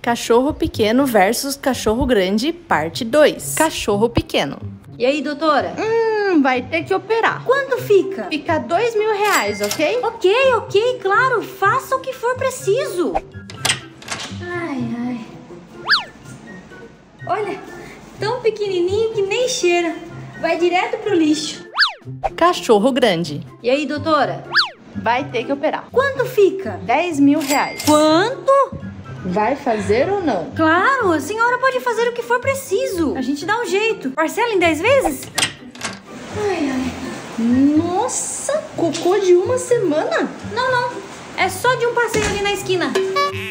Cachorro pequeno versus cachorro grande, parte 2. Cachorro pequeno. E aí, doutora? Vai ter que operar. Quanto fica? Fica R$2.000, ok? Ok, claro. Faça o que for preciso. Ai. Olha, tão pequenininho que nem cheira. Vai direto pro lixo. Cachorro grande. E aí, doutora? Vai ter que operar. Quanto fica? R$10.000. Quanto? Vai fazer ou não? Claro, a senhora pode fazer o que for preciso. A gente dá um jeito. Parcela em 10 vezes? Ai. Nossa, cocô de uma semana? Não. É só de um passeio ali na esquina.